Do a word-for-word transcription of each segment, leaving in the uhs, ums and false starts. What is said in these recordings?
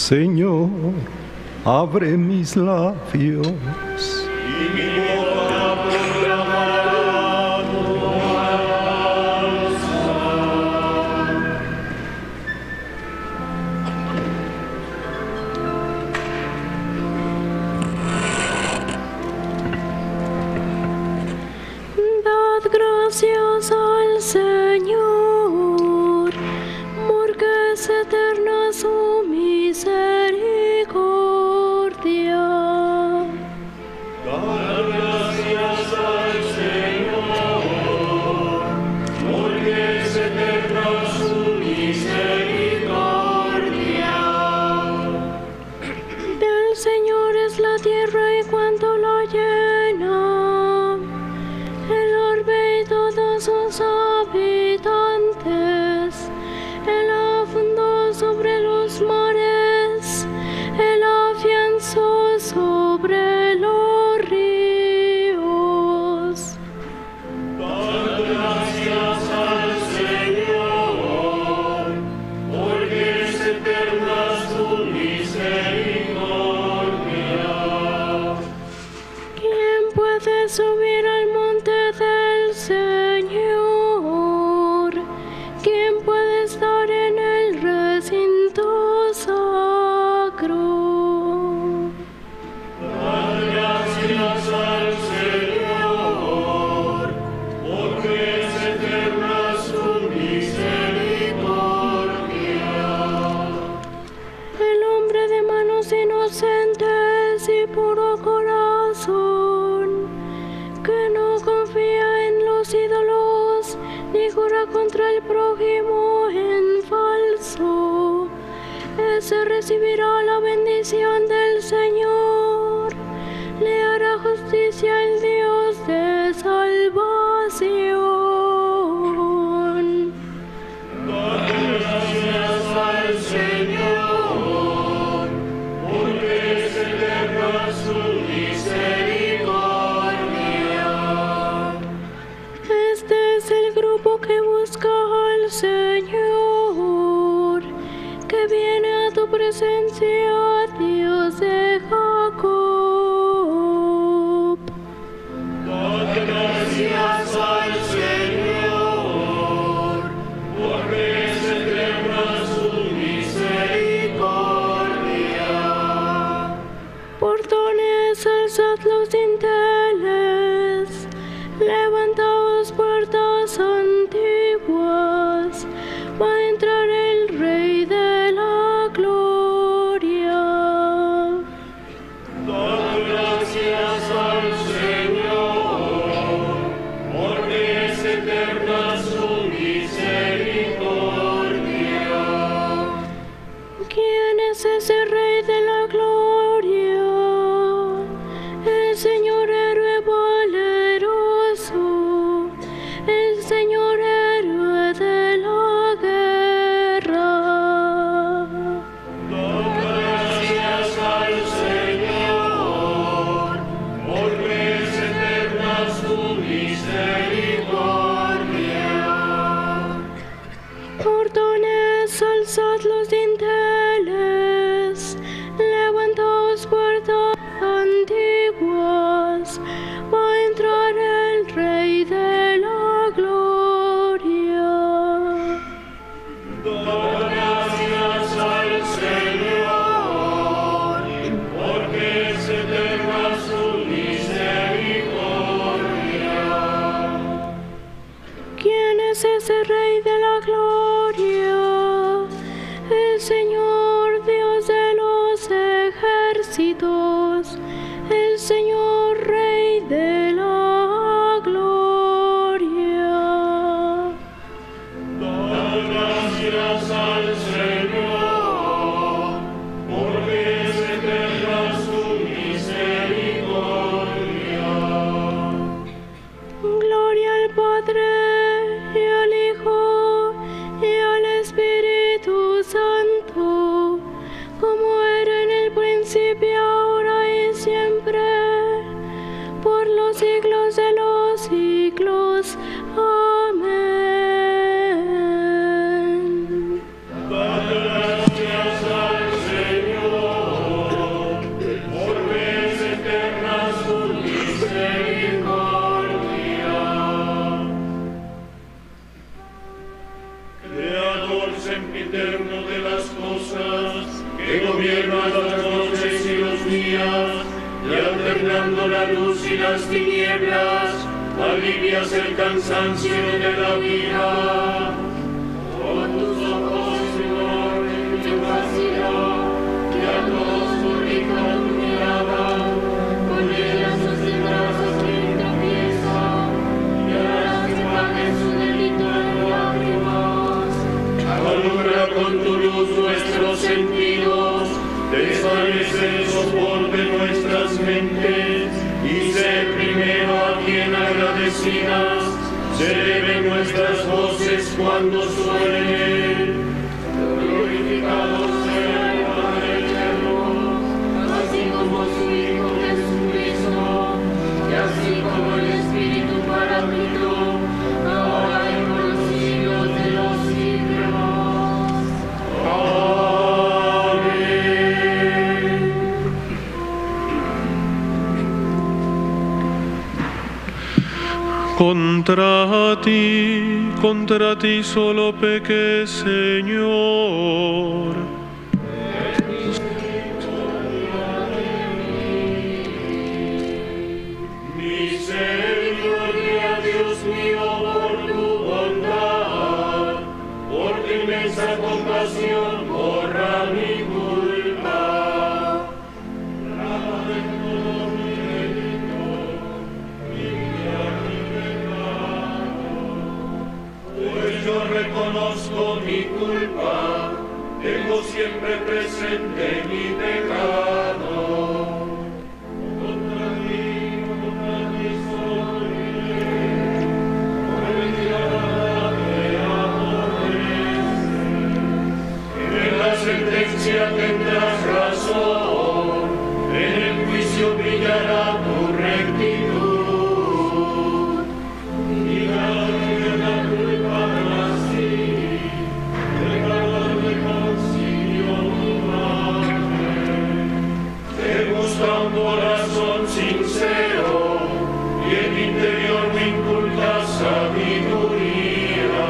Señor, abre mis labios. Y mi boca proclamará tu alabanza. Dad gracias al Señor, porque es eterna su misericordia. Dad gracias al Señor, porque es eterna su misericordia. Del Señor es la tierra y cuanto la llena, el orbe y todos sus habitantes. Él la fundó sobre los mares, Él la afianzó sobre los ríos. Dad gracias al Señor, porque es eterna su misericordia. ¿Quién puede subir al monte del Señor? ¿Quién puede estar en el recinto sacro? Dad gracias al Señor, porque es eterna su misericordia. El hombre de manos inocentes y puro corazón, que no confía en los ídolos ni jura contra el prójimo en falso, ese recibirá la bendición del Señor, le hará justicia el Dios de salvación. Dad gracias al Señor, porque es eterna su misericordia. Este es el grupo que busca al Señor, que viene a tu presencia, Dios de Jacob. Dad gracias al Señor, porque es eterna su misericordia. Portones, alzad los dinteles, levantaos puertas antiguas, va a entrar el Rey de la Gloria. Dad gracias al Señor, porque es eterna su misericordia. ¿Quién es ese Rey de la Gloria? El Señor héroe valeroso, el Señor héroe de la guerra. Dad gracias al Señor, porque es eterna su misericordia. Portones, alzad los dinteles, levantaos puertas antiguas, va a entrar el Rey de la Gloria. Dad gracias al Señor, porque es eterna su misericordia. ¿Quién es ese Rey de la Gloria? El Señor Dios de los ejércitos, el Señor Rey de la Gloria. Dad gracias al Señor, porque es eterna su misericordia. Gloria al Padre, y al Hijo, y al Espíritu Santo, como era en el principio, ahora gobiernas las noches y los días, y alternando la luz y las tinieblas, alivias el cansancio de la vida. Con tus ojos, Señor, en tu capacidad, y a todos publican tu mirada, con ella sostendrás a quien tropieza, y harás que paguen su delito en lágrimas. Alumbra con tu luz nuestros sentidos, desvanece el sopor de nuestras mentes, y sé primero a quien agradecidas se eleven nuestras voces cuando suenen. Glorificado sea el Padre eterno, así como su Hijo Jesucristo, y así como el Espíritu Paráclito, ahora y por los siglos de los siglos. Amén. Contra ti, contra ti solo pequé, Señor. Misericordia, Dios mío, por tu bondad, por tu inmensa compasión, borra mi culpa. Lava de todos mis delitos, limpia mi pecado. Pues yo reconozco mi culpa, tengo siempre presente mi pecado. Contra ti, contra ti soy, por ventura te aborreces. En la sentencia tendrás razón, en el juicio brillará tu rectitud. Y la la culpa así, declarar de concilio humano. Te gusta un corazón sincero, y en mi interior me inculca sabiduría.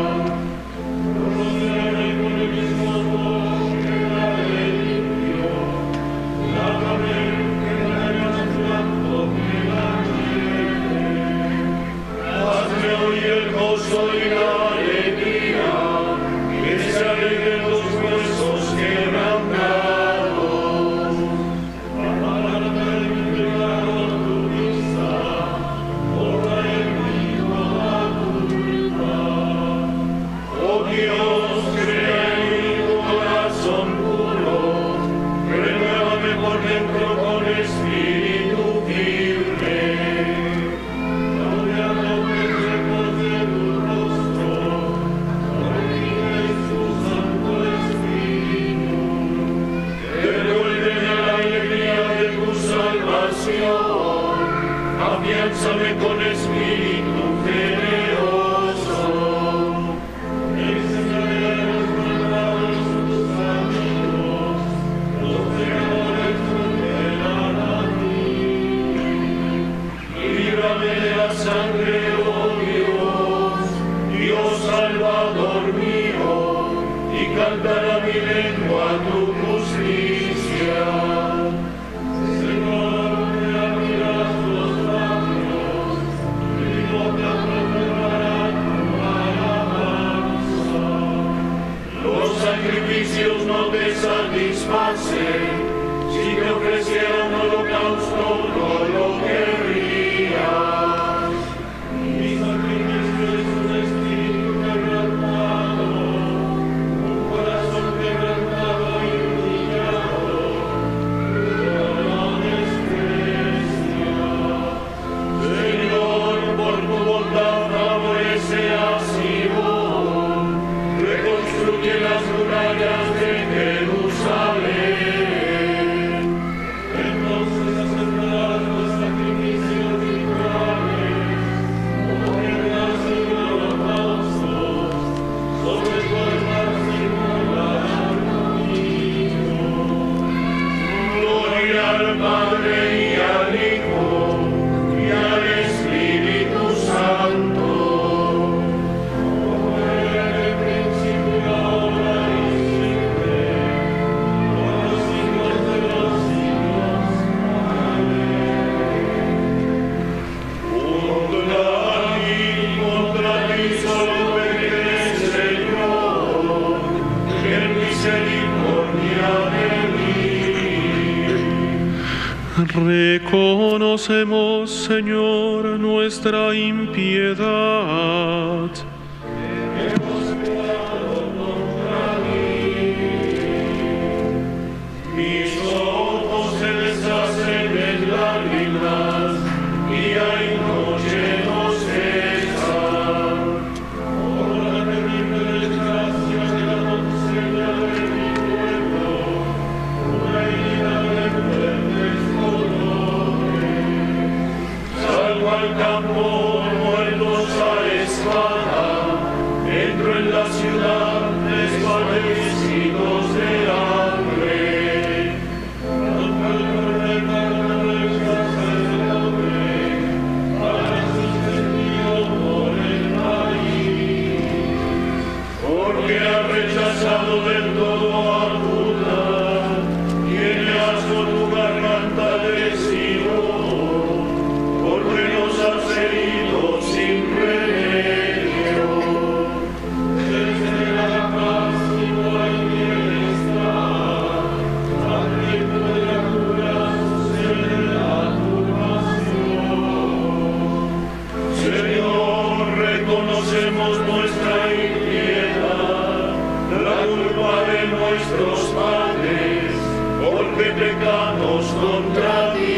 Rocíame con el mismo amor que la de limpio, lávame que la más blanco que la nieve. Hazme hoy el gozo y la alegría, que se alegren los huesos quebrantados. Apártate de mi pecado tu vista, borra en mí toda culpa. Oh Dios, crea en mí tu corazón puro, renuévame por dentro con espíritu firme. No me arrojes lejos de tu rostro, no olvides tu Santo Espíritu. Devuélveme la alegría de tu salvación, afiánzame con espíritu generoso. Enséñame a los malvados tus caminos, los pecadores volverán a ti. Líbrame de la sangre, oh Dios, Dios Salvador mío, y cantará mi lengua tu justicia. Señor, me abrirás los labios, mi boca proclamará tu alabanza. Los sacrificios no te satisfacen, si te ofreciera un holocausto no lo querrías. Mi sacrificio es un espíritu quebrantado, un corazón quebrantado y humillado, no lo desprecias. Señor, por tu bondad favorece a Sion, reconstruye las murallas de Jerusalén. Entonces aceptarás los sacrificios rituales, ofrendas y holocaustos, sobre tu altar se inmolarán conmigo. Gloria al Padre y al Hijo y al Espíritu Santo, como era en el principio, ahora y siempre, por los siglos Reconocemos, Señor, nuestra impiedad. Hemos pecado contra ti. Mis ojos se deshacen en lágrimas, día y noche no cesan. Por la terrible desgracia de la doncella de mi pueblo, una herida de fuertes dolores. Salgo al campo, muertos a espada, entro en la ciudad, desvanecidos de hambre. Porque ha rechazado del todo a Judá, tiene asco tu garganta de Sion, porque nos has herido sin remedio. Desde la paz y no hay bienestar, al tiempo de la cura sucede la turbación. Señor, reconocemos nuestra impiedad, la culpa de nuestros padres, porque pecamos contra ti.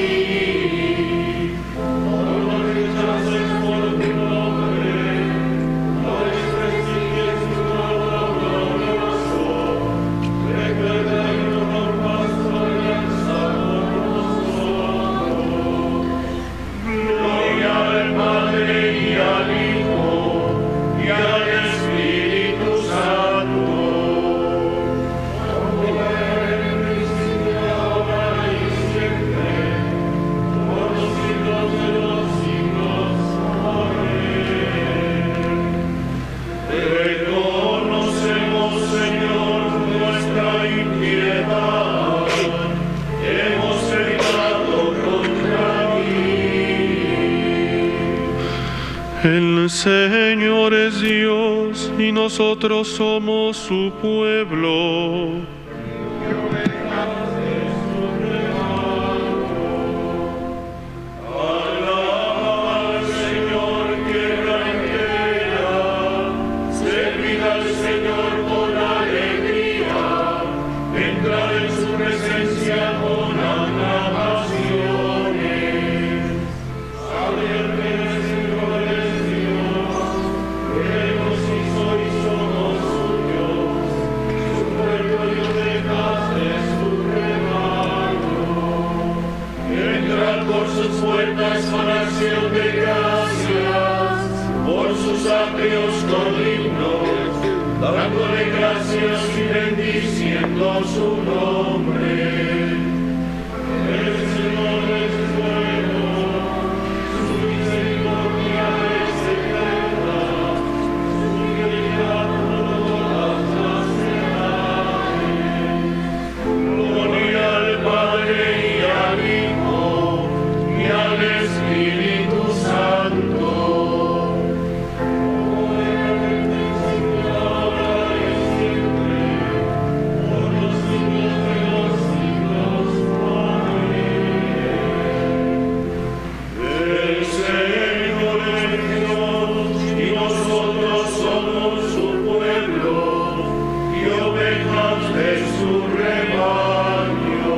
No nos rechaces por tu nombre, no desprecies tu nombre glorioso. Recuerda y no rompas tu alianza con nosotros. Gloria al Padre y al Hijo y al Espíritu Santo. Como era en el principio, ahora y siempre, por los siglos de los siglos. Amén. Reconocemos, Señor, nuestra impiedad. Hemos pecado contra ti. El Señor es Dios y nosotros somos su pueblo. Alaba al Señor, tierra entera, servid al Señor con alegría, entrad en su presencia con aclamaciones. Saber que el Señor es Dios, creemos y sois somos suyos, su pueblo y ovejas de su rebaño. Entrad por sus puertas con acción de gracias, por sus atrios con himnos, dándole gracias y bendiciendo su nombre. El Señor es bueno, su misericordia es eterna, su fidelidad por todas las edades. Gloria al Padre y al Hijo y al Espíritu Santo. Como era en el principio, ahora y siempre, por los siglos de los siglos. Amén. El Señor es Dios y nosotros somos su pueblo y ovejas de su rebaño.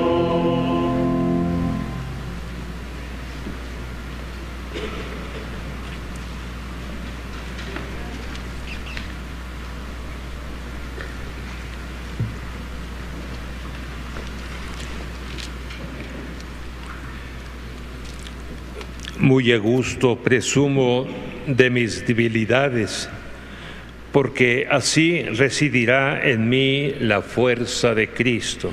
Muy a gusto presumo de mis debilidades, porque así residirá en mí la fuerza de Cristo.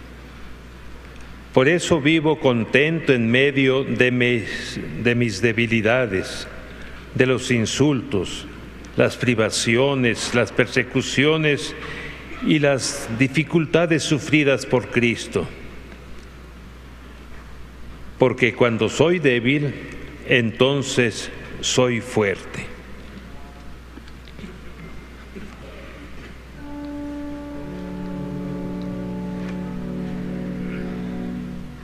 Por eso vivo contento en medio de mis, de mis debilidades, de los insultos, las privaciones, las persecuciones y las dificultades sufridas por Cristo. Porque cuando soy débil, entonces soy fuerte.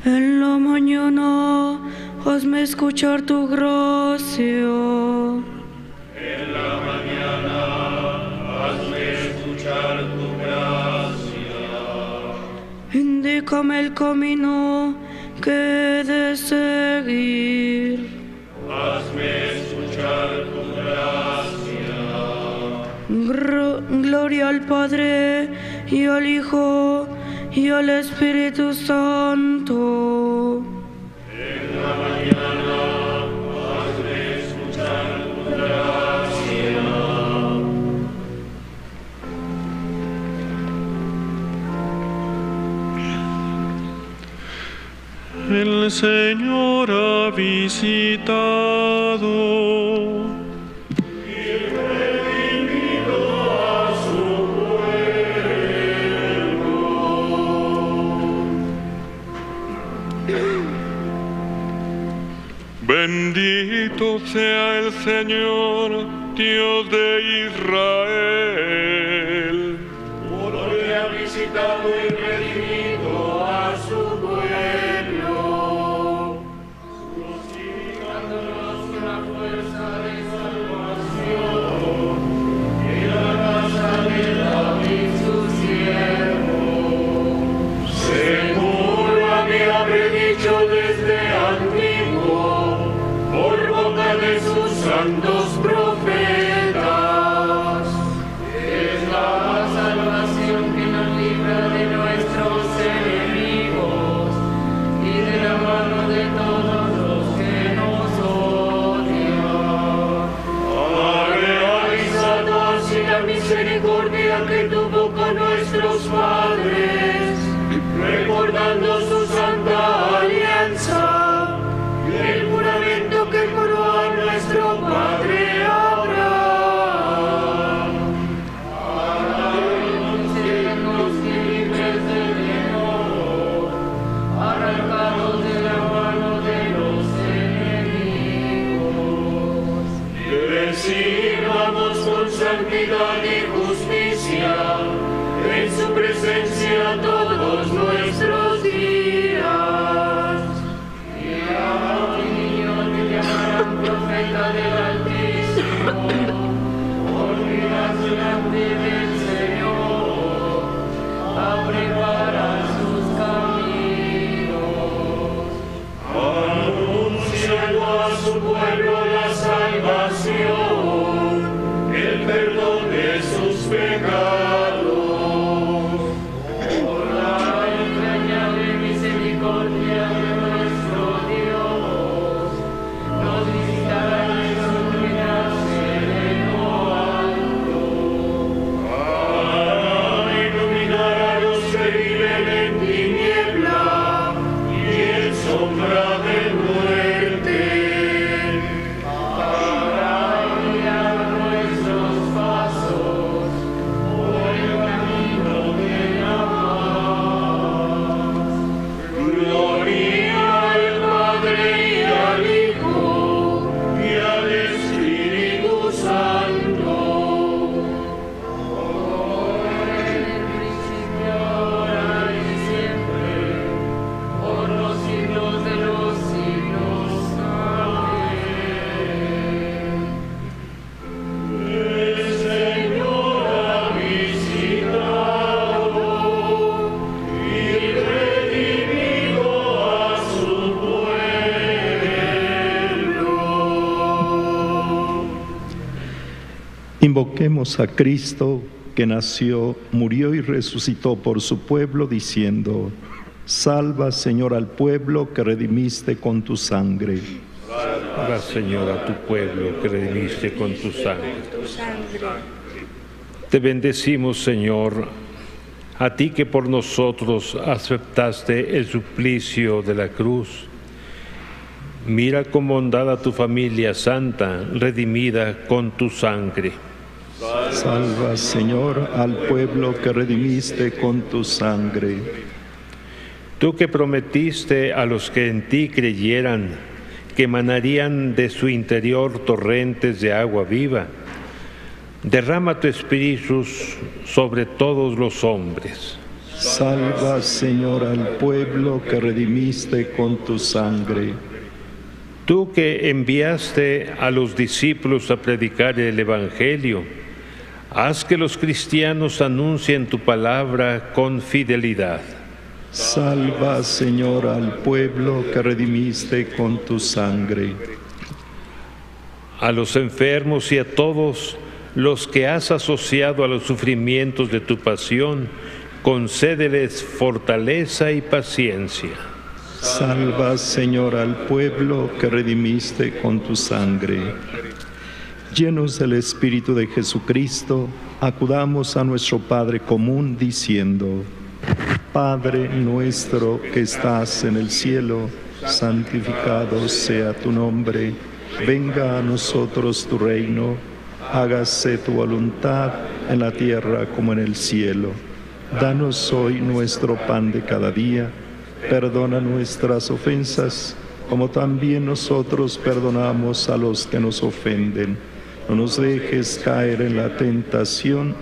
En la mañana hazme escuchar tu gracia. En la mañana hazme escuchar tu gracia. Indícame el camino que he de seguir. Hazme escuchar tu gracia. Gr- Gloria al Padre y al Hijo y al Espíritu Santo. En la mañana hazme escuchar tu gracia. El Señor ha visitado Bendito sea el Señor, Dios de Israel, porque ha visitado y redimido a su pueblo, justificándonos con la fuerza de salvación en la casa de David su siervo, según lo había predicho desde antiguo por boca de sus santos profetas. Es la salvación que nos libra de nuestros enemigos y de la mano de todos los que nos odian. Ha realizado así la misericordia que tuvo con nuestros padres, recordando su santa alianza y el juramento que juró a nuestro padre Abraham. Concédenos que libres del enojo, arrancados de la mano de los enemigos, que sirvamos con santidad y justicia en su presencia todos nuestros días. Y a un niño te llamarán profeta del Altísimo, porque irás delante del Señor a preparar sus caminos, anunciando a su pueblo la salvación, el perdón de sus pecados. Por la entrañable misericordia de nuestro Dios, nos visitará en su gracia de lo alto, para iluminar a los que viven en tiniebla y en sombra de muerte, para guiar nuestros pasos por el camino de la paz. Gloria al Padre y al Hijo y al Espíritu Santo, como en el principio, ahora y siempre, por los siglos de los siglos. Amén. El Señor ha visitado y redimido a su pueblo. Invoquemos a Cristo, que nació, murió y resucitó por su pueblo, diciendo: Salva, Señor, al pueblo que redimiste con tu sangre. Salva, Señor, a tu pueblo que redimiste con tu sangre. Te bendecimos, Señor, a ti que por nosotros aceptaste el suplicio de la cruz. Mira con bondad a tu familia santa, redimida con tu sangre. Salva, Señor, al pueblo que redimiste con tu sangre. Tú que prometiste a los que en ti creyeran que emanarían de su interior torrentes de agua viva, derrama tu espíritu sobre todos los hombres. Salva, Señor, al pueblo que redimiste con tu sangre. Tú que enviaste a los discípulos a predicar el Evangelio, haz que los cristianos anuncien tu palabra con fidelidad. Salva, Señor, al pueblo que redimiste con tu sangre. A los enfermos y a todos los que has asociado a los sufrimientos de tu pasión, concédeles fortaleza y paciencia. Salva, Señor, al pueblo que redimiste con tu sangre. Llenos del Espíritu de Jesucristo, acudamos a nuestro Padre común diciendo: Padre nuestro que estás en el cielo, santificado sea tu nombre. Venga a nosotros tu reino. Hágase tu voluntad en la tierra como en el cielo. Danos hoy nuestro pan de cada día. Perdona nuestras ofensas, como también nosotros perdonamos a los que nos ofenden. No nos dejes caer en la tentación.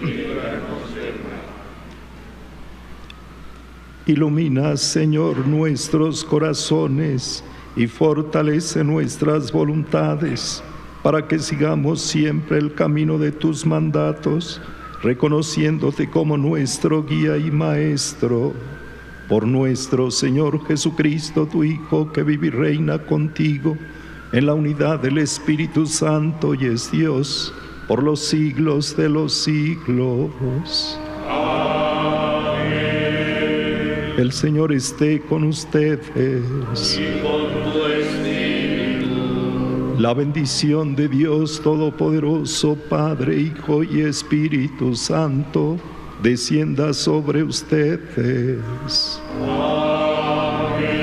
Ilumina, Señor, nuestros corazones y fortalece nuestras voluntades, para que sigamos siempre el camino de tus mandatos, reconociéndote como nuestro guía y maestro. Por nuestro Señor Jesucristo, tu Hijo, que vive y reina contigo en la unidad del Espíritu Santo y es Dios por los siglos de los siglos. Amén. El Señor esté con ustedes. Y con tu espíritu. La bendición de Dios Todopoderoso, Padre, Hijo y Espíritu Santo, descienda sobre ustedes. Amén.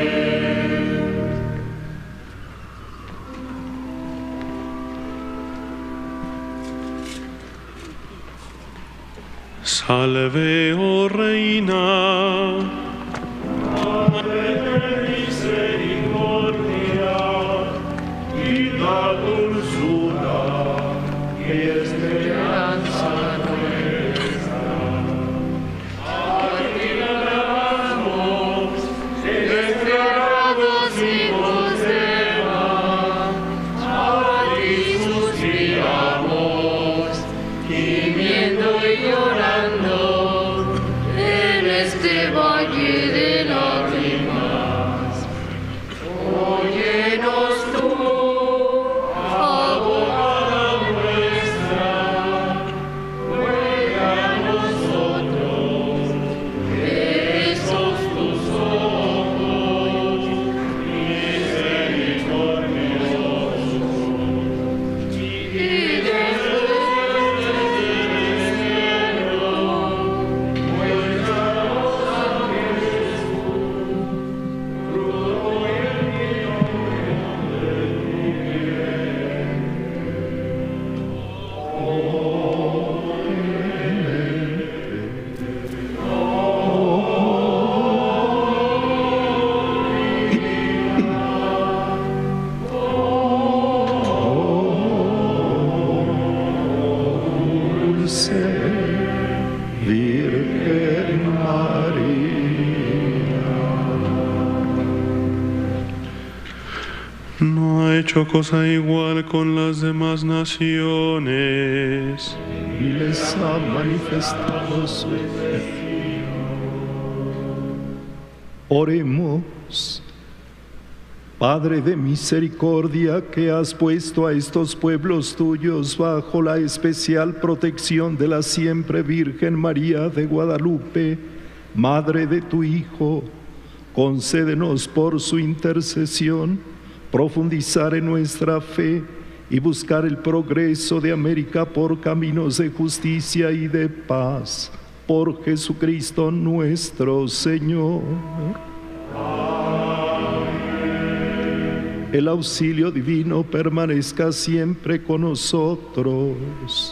Salve, oh Reina. Madre de misericordia y la dulzura y esperanza nuestra. A ti clamamos, desesperados hijos de Eva, a ti suspiramos, gimiendo y llorando en este valle de lágrimas. Óyenos tú, abogada nuestra, vuelve a nosotros esos tus ojos misericordiosos. Y después del cielo, muéstranos a Jesús, fruto y embrión de tu vientre. Dulce Virgen María. No ha hecho cosa igual con las demás naciones. Y les ha manifestado su fe. Oremos. Padre de misericordia, que has puesto a estos pueblos tuyos bajo la especial protección de la siempre Virgen María de Guadalupe, Madre de tu Hijo, concédenos por su intercesión profundizar en nuestra fe y buscar el progreso de América por caminos de justicia y de paz. Por Jesucristo nuestro Señor. El auxilio divino permanezca siempre con nosotros.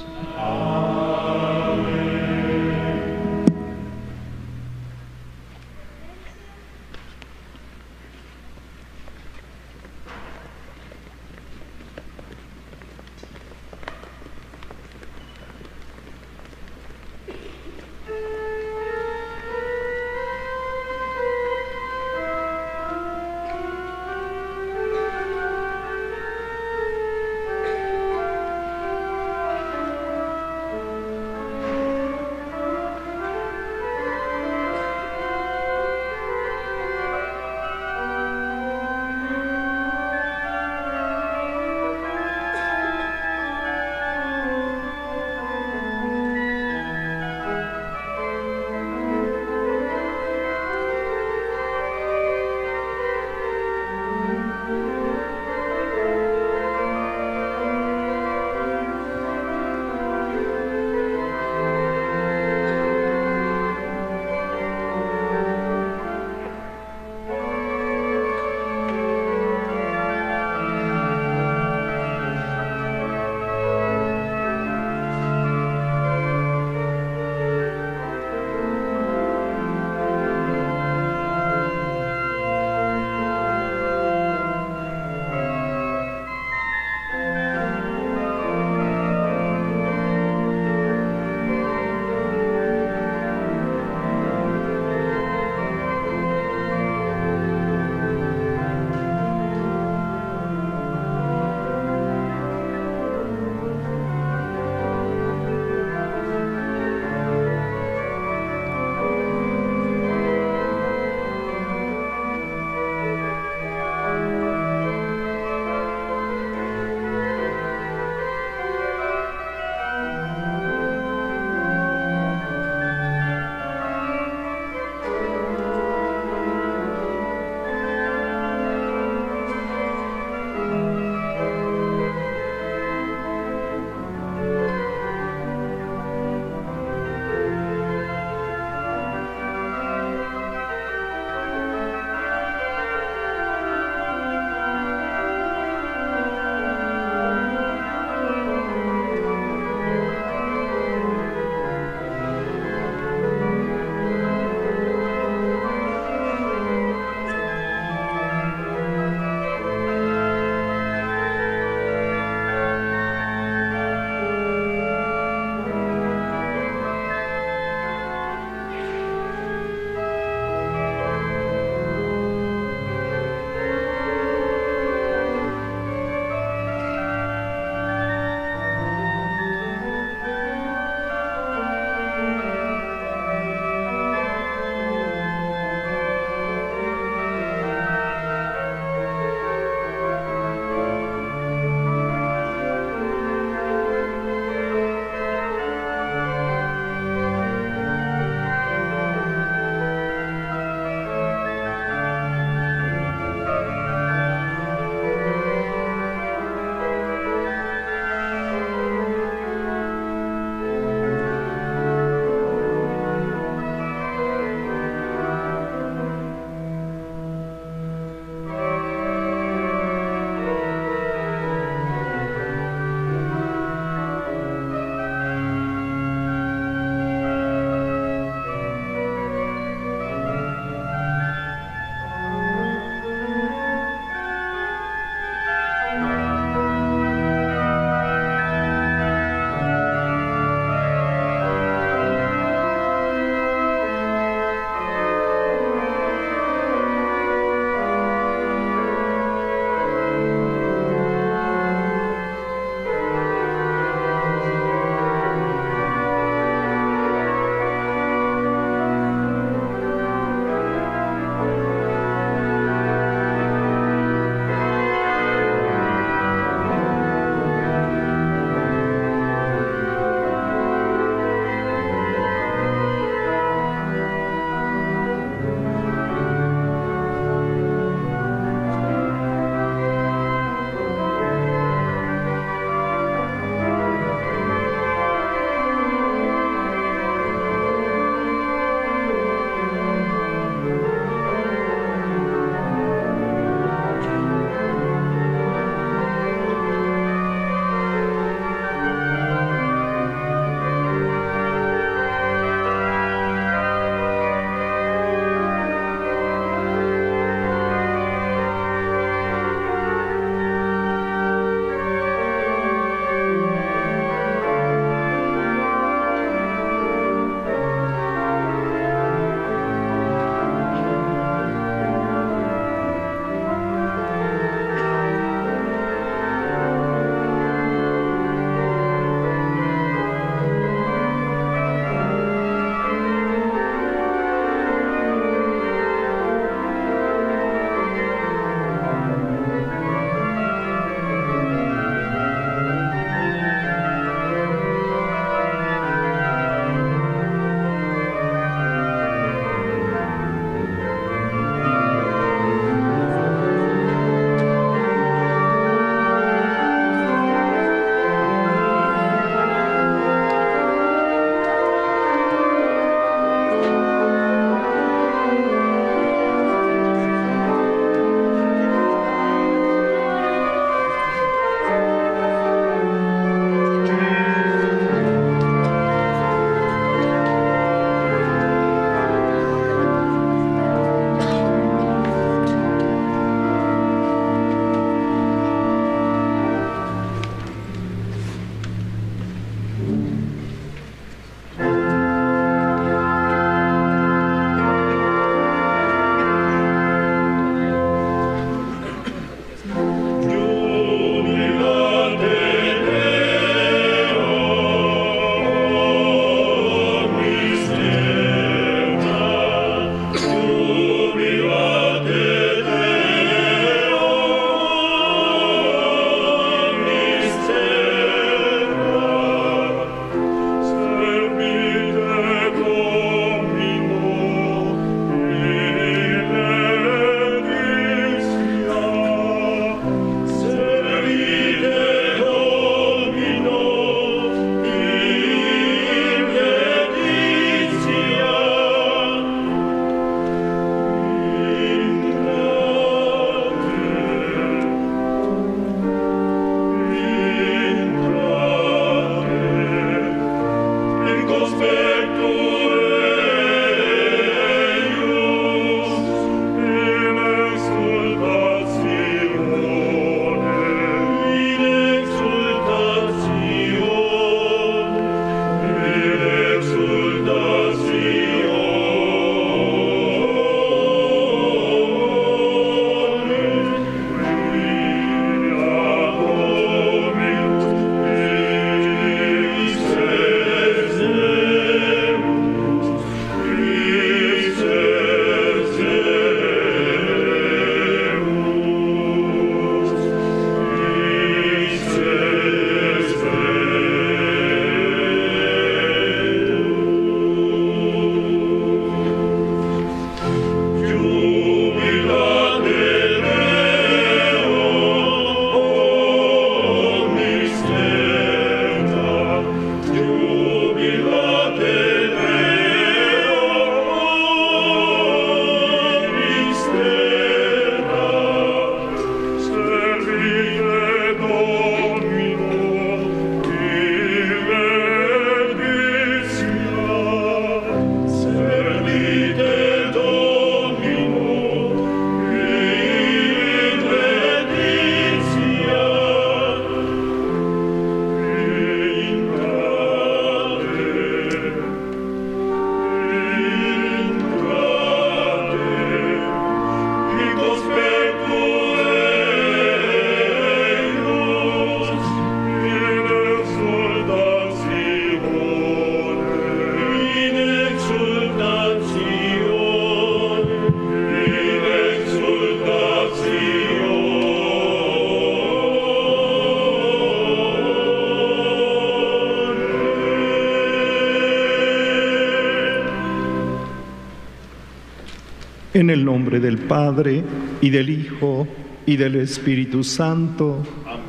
En el nombre del Padre, y del Hijo, y del Espíritu Santo. Amén.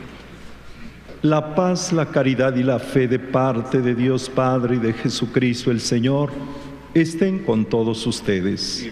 La paz, la caridad y la fe de parte de Dios Padre y de Jesucristo el Señor estén con todos ustedes.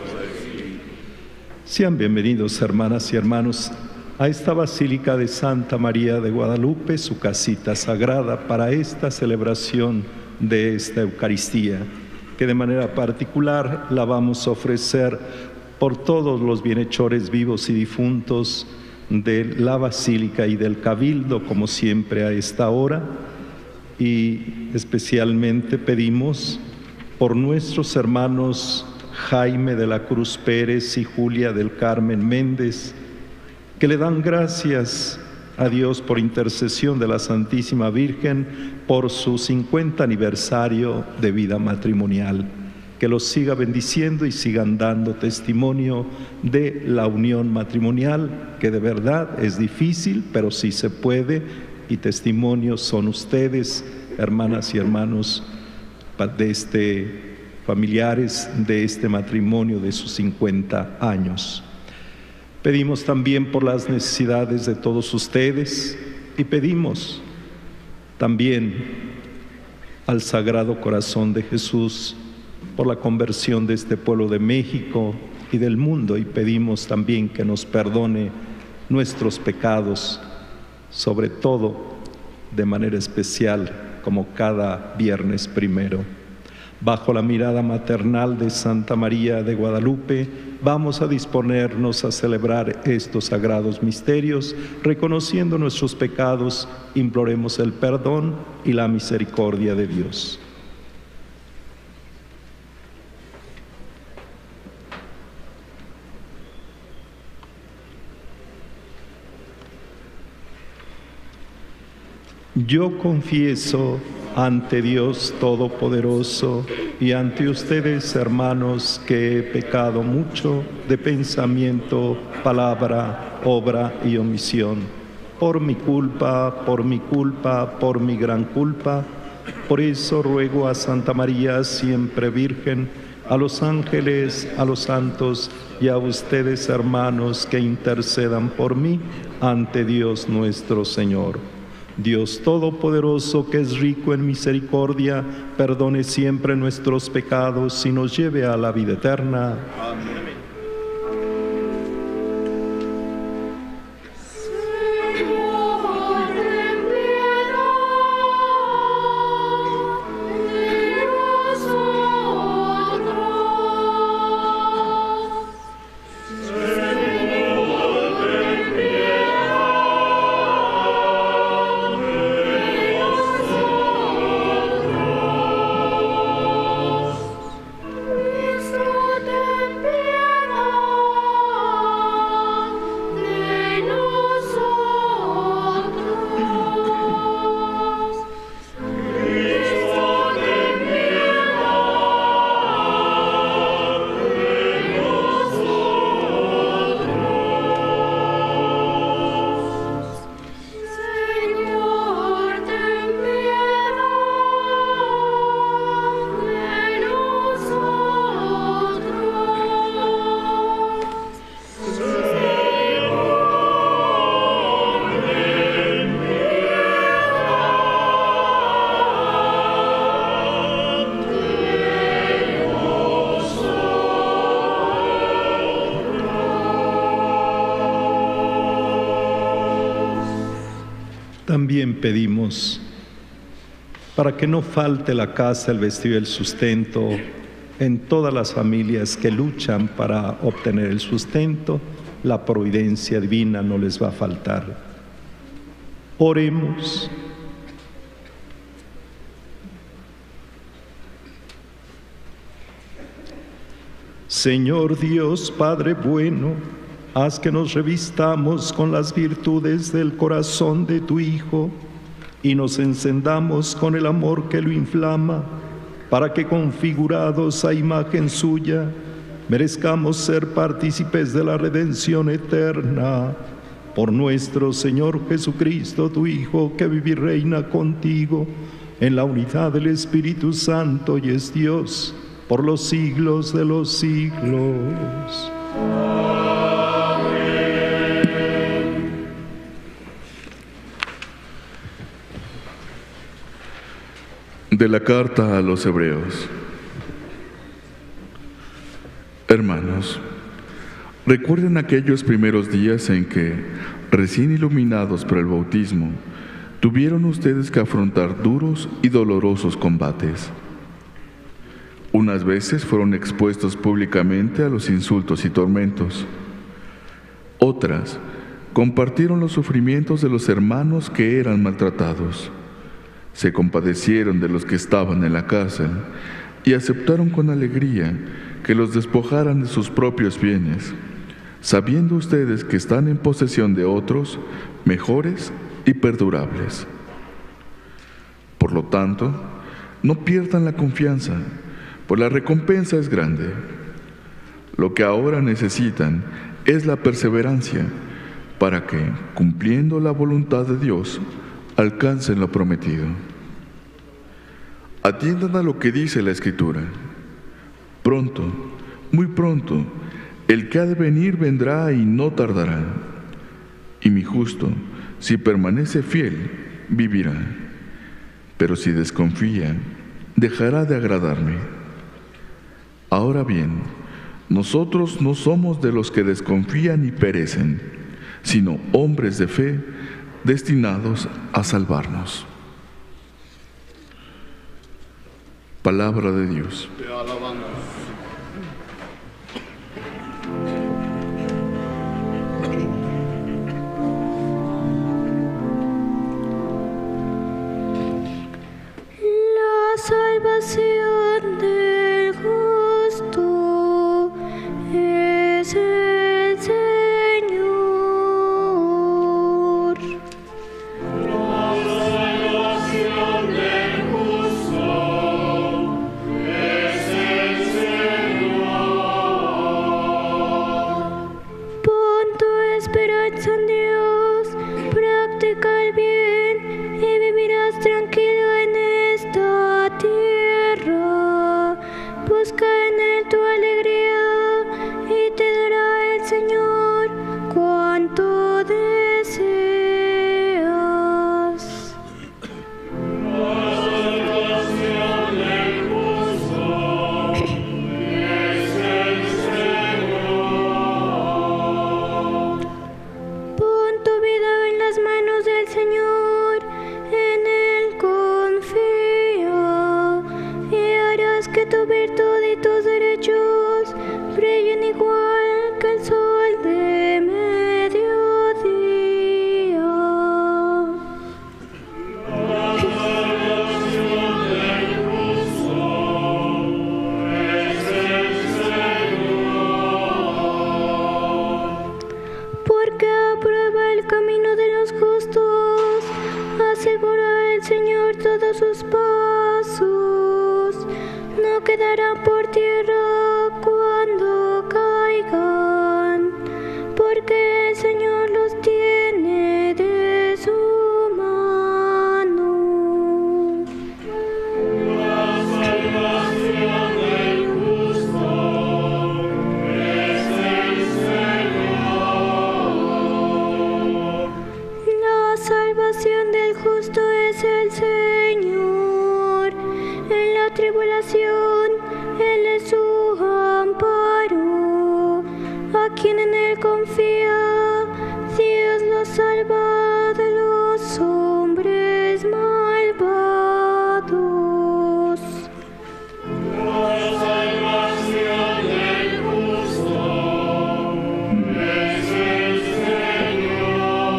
Sean bienvenidos, hermanas y hermanos, a esta Basílica de Santa María de Guadalupe, su casita sagrada, para esta celebración de esta Eucaristía, que de manera particular la vamos a ofrecer por todos los bienhechores vivos y difuntos de la Basílica y del Cabildo, como siempre a esta hora, y especialmente pedimos por nuestros hermanos Jaime de la Cruz Pérez y Julia del Carmen Méndez, que le dan gracias a Dios por intercesión de la Santísima Virgen por su cincuenta aniversario de vida matrimonial. Que los siga bendiciendo y sigan dando testimonio de la unión matrimonial, que de verdad es difícil, pero sí se puede, y testimonios son ustedes, hermanas y hermanos, de este, familiares de este matrimonio de sus cincuenta años. Pedimos también por las necesidades de todos ustedes y pedimos también al Sagrado Corazón de Jesús por la conversión de este pueblo de México y del mundo, y pedimos también que nos perdone nuestros pecados, sobre todo de manera especial como cada viernes primero. Bajo la mirada maternal de Santa María de Guadalupe, vamos a disponernos a celebrar estos sagrados misterios, reconociendo nuestros pecados, imploremos el perdón y la misericordia de Dios. Yo confieso ante Dios Todopoderoso y ante ustedes, hermanos, que he pecado mucho de pensamiento, palabra, obra y omisión. Por mi culpa, por mi culpa, por mi gran culpa. Por eso ruego a Santa María, siempre Virgen, a los ángeles, a los santos y a ustedes, hermanos, que intercedan por mí ante Dios nuestro Señor. Dios Todopoderoso, que es rico en misericordia, perdone siempre nuestros pecados y nos lleve a la vida eterna. Amén. También pedimos para que no falte la casa, el vestido y el sustento en todas las familias que luchan para obtener el sustento. La providencia divina no les va a faltar. Oremos. Señor Dios, Padre bueno, haz que nos revistamos con las virtudes del corazón de tu Hijo y nos encendamos con el amor que lo inflama, para que configurados a imagen suya, merezcamos ser partícipes de la redención eterna. Por nuestro Señor Jesucristo, tu Hijo, que vive y reina contigo en la unidad del Espíritu Santo y es Dios por los siglos de los siglos. De la carta a los Hebreos. Hermanos, recuerden aquellos primeros días en que, recién iluminados por el bautismo, tuvieron ustedes que afrontar duros y dolorosos combates. Unas veces fueron expuestos públicamente a los insultos y tormentos. Otras compartieron los sufrimientos de los hermanos que eran maltratados. Se compadecieron de los que estaban en la cárcel y aceptaron con alegría que los despojaran de sus propios bienes, sabiendo ustedes que están en posesión de otros mejores y perdurables. Por lo tanto, no pierdan la confianza, pues la recompensa es grande. Lo que ahora necesitan es la perseverancia, para que, cumpliendo la voluntad de Dios, alcancen lo prometido. Atiendan a lo que dice la Escritura. Pronto, muy pronto, el que ha de venir vendrá y no tardará. Y mi justo, si permanece fiel, vivirá. Pero si desconfía, dejará de agradarme. Ahora bien, nosotros no somos de los que desconfían y perecen, sino hombres de fe destinados a salvarnos. Palabra de Dios. Te alabamos. La salvación del justo es el Señor. La salvación del justo es el Señor. Pon tu esperanza en Dios, practica el bien y vivirás tranquilo en esta tierra. Busca en él tu alegría y te dará el Señor cuanto deseas. La salvación del justo es el Señor. Pon tu vida en las manos del Señor, en él confía y harás que tu virtud y tus derechos brillen igual que el sol de mediodía. La salvación del justo es el Señor. Porque aprueba el camino de los justos, asegura el Señor todos sus pasos. No quedarán por tierra cuando caigan, porque el Señor los tiene de su mano. La salvación del justo es el Señor. La salvación del justo es el Señor. En la tribulación, Él es su amparo. A quien en Él confía, Dios lo salva de los hombres malvados. La salvación del justo es el Señor.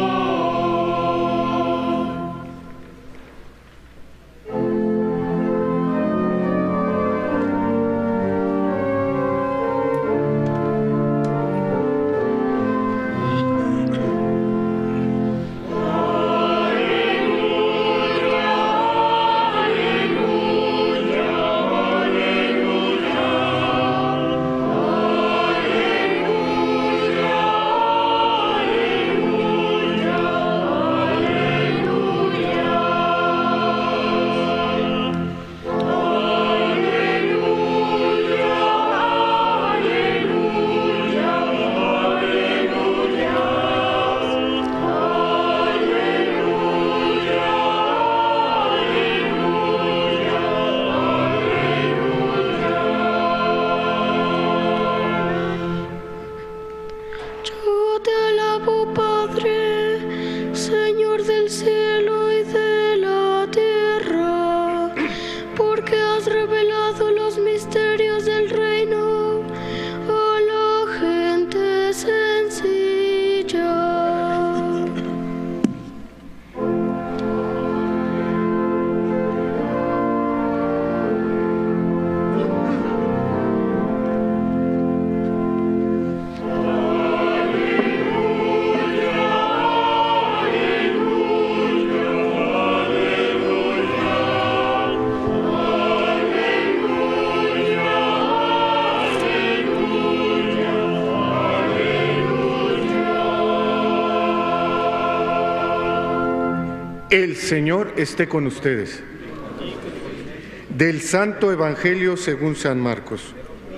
El Señor esté con ustedes. Del Santo Evangelio según San Marcos.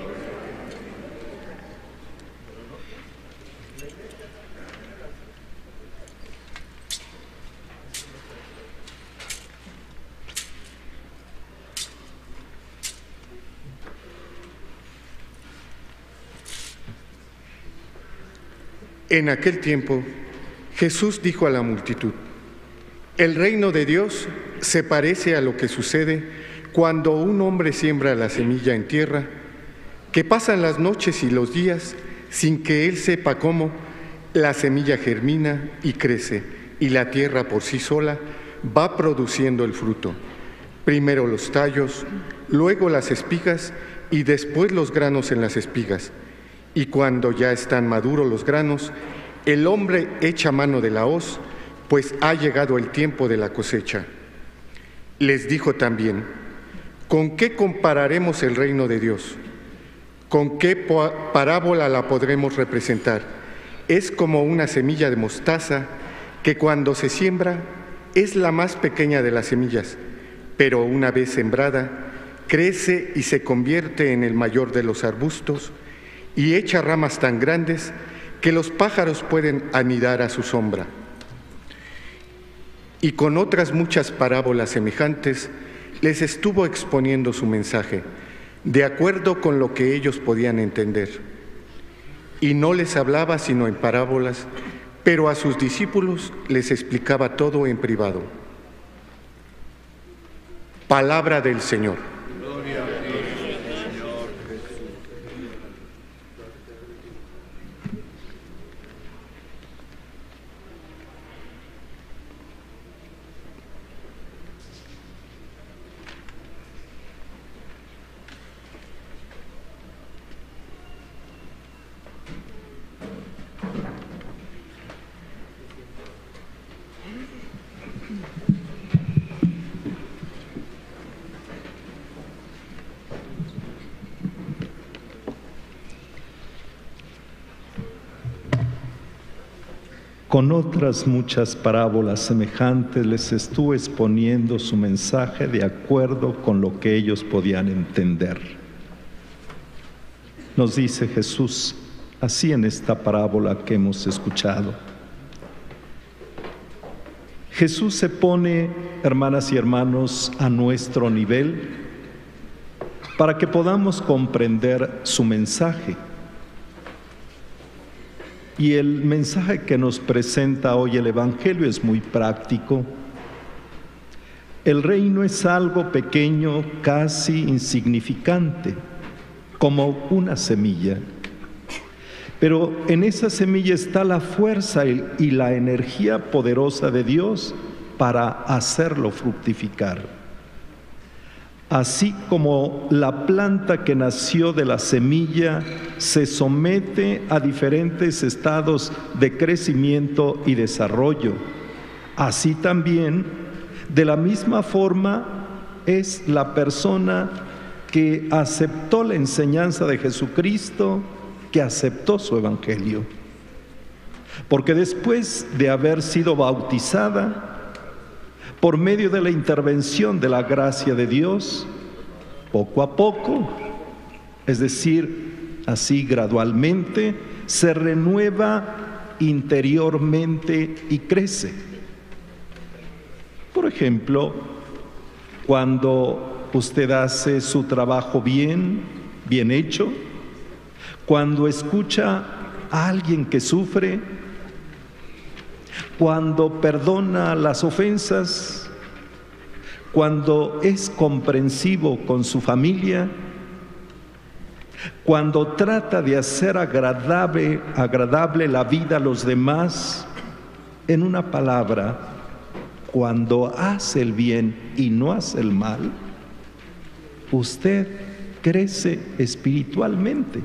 En aquel tiempo, Jesús dijo a la multitud: el reino de Dios se parece a lo que sucede cuando un hombre siembra la semilla en tierra, que pasan las noches y los días sin que él sepa cómo, la semilla germina y crece, y la tierra por sí sola va produciendo el fruto. Primero los tallos, luego las espigas y después los granos en las espigas. Y cuando ya están maduros los granos, el hombre echa mano de la hoz, pues ha llegado el tiempo de la cosecha. Les dijo también: ¿con qué compararemos el reino de Dios? ¿Con qué parábola la podremos representar? Es como una semilla de mostaza que cuando se siembra es la más pequeña de las semillas, pero una vez sembrada crece y se convierte en el mayor de los arbustos y echa ramas tan grandes que los pájaros pueden anidar a su sombra. Y con otras muchas parábolas semejantes les estuvo exponiendo su mensaje, de acuerdo con lo que ellos podían entender. Y no les hablaba sino en parábolas, pero a sus discípulos les explicaba todo en privado. Palabra del Señor. Gloria a ti, Señor Jesús. Con otras muchas parábolas semejantes les estuvo exponiendo su mensaje de acuerdo con lo que ellos podían entender. Nos dice Jesús así en esta parábola que hemos escuchado. Jesús se pone, hermanas y hermanos, a nuestro nivel para que podamos comprender su mensaje. Y el mensaje que nos presenta hoy el Evangelio es muy práctico. El reino es algo pequeño, casi insignificante, como una semilla. Pero en esa semilla está la fuerza y la energía poderosa de Dios para hacerlo fructificar. Así como la planta que nació de la semilla se somete a diferentes estados de crecimiento y desarrollo, así también, de la misma forma, es la persona que aceptó la enseñanza de Jesucristo, que aceptó su Evangelio. Porque después de haber sido bautizada, por medio de la intervención de la gracia de Dios, poco a poco, es decir, así gradualmente, se renueva interiormente y crece. Por ejemplo, cuando usted hace su trabajo bien, bien hecho, cuando escucha a alguien que sufre, cuando perdona las ofensas, cuando es comprensivo con su familia, cuando trata de hacer agradable, agradable la vida a los demás, en una palabra, cuando hace el bien y no hace el mal, usted crece espiritualmente.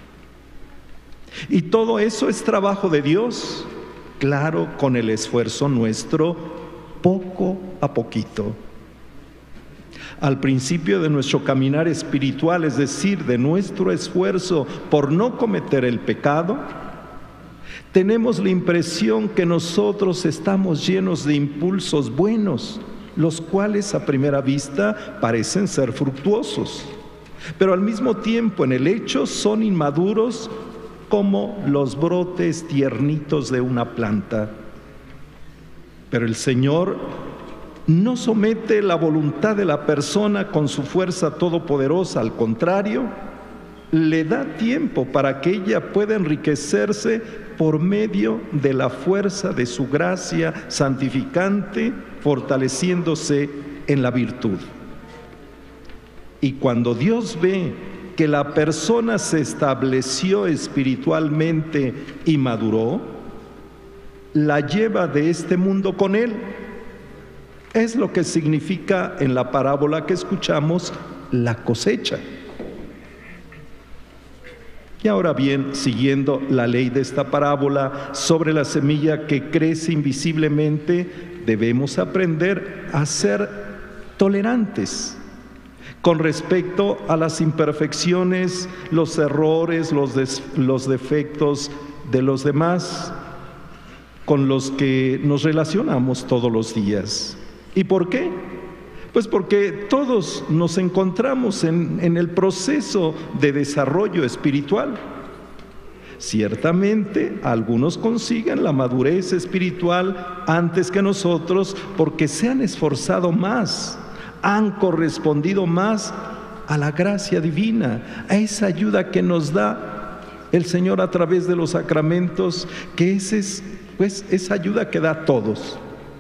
Y todo eso es trabajo de Dios. Claro, con el esfuerzo nuestro, poco a poquito. Al principio de nuestro caminar espiritual, es decir, de nuestro esfuerzo por no cometer el pecado, tenemos la impresión que nosotros estamos llenos de impulsos buenos, los cuales a primera vista parecen ser fructuosos, pero al mismo tiempo en el hecho son inmaduros como los brotes tiernitos de una planta. Pero el Señor no somete la voluntad de la persona con su fuerza todopoderosa, al contrario, le da tiempo para que ella pueda enriquecerse por medio de la fuerza de su gracia santificante, fortaleciéndose en la virtud. Y cuando Dios ve que la persona se estableció espiritualmente y maduró, la lleva de este mundo con Él. Es lo que significa en la parábola que escuchamos la cosecha. Y ahora bien, siguiendo la ley de esta parábola sobre la semilla que crece invisiblemente, debemos aprender a ser tolerantes con respecto a las imperfecciones, los errores, los, des, los defectos de los demás con los que nos relacionamos todos los días. ¿Y por qué? Pues porque todos nos encontramos en, en el proceso de desarrollo espiritual. Ciertamente, algunos consiguen la madurez espiritual antes que nosotros porque se han esforzado más, han correspondido más a la gracia divina, a esa ayuda que nos da el Señor a través de los sacramentos, que ese es, pues, esa ayuda que da a todos.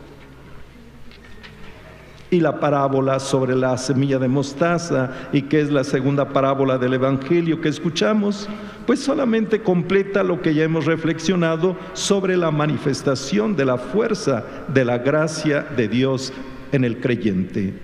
Y la parábola sobre la semilla de mostaza, y que es la segunda parábola del Evangelio que escuchamos, pues solamente completa lo que ya hemos reflexionado sobre la manifestación de la fuerza de la gracia de Dios en el creyente.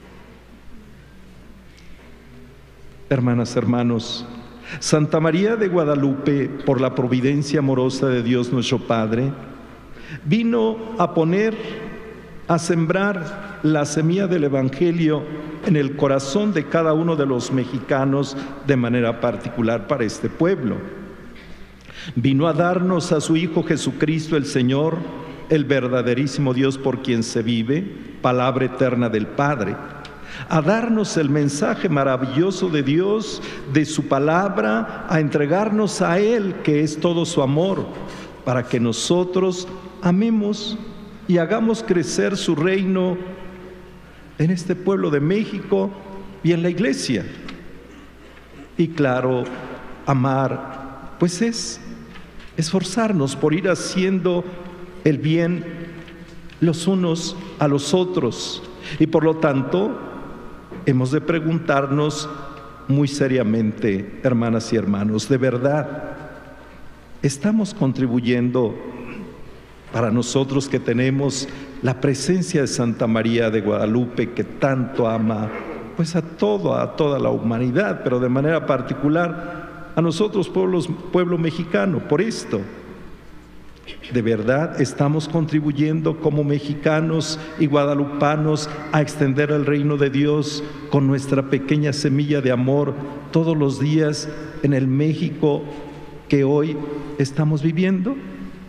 Hermanas, hermanos, Santa María de Guadalupe, por la providencia amorosa de Dios nuestro Padre, vino a poner, a sembrar la semilla del Evangelio en el corazón de cada uno de los mexicanos de manera particular para este pueblo. Vino a darnos a su Hijo Jesucristo el Señor, el verdaderísimo Dios por quien se vive, palabra eterna del Padre, a darnos el mensaje maravilloso de Dios, de su palabra, a entregarnos a Él, que es todo su amor, para que nosotros amemos y hagamos crecer su reino en este pueblo de México y en la iglesia. Y claro, amar, pues es esforzarnos por ir haciendo el bien los unos a los otros. Y por lo tanto, hemos de preguntarnos muy seriamente, hermanas y hermanos, ¿de verdad estamos contribuyendo para nosotros que tenemos la presencia de Santa María de Guadalupe, que tanto ama pues a todo, a toda la humanidad, pero de manera particular a nosotros, pueblos, pueblo mexicano, por esto? ¿De verdad estamos contribuyendo como mexicanos y guadalupanos a extender el reino de Dios con nuestra pequeña semilla de amor todos los días en el México que hoy estamos viviendo?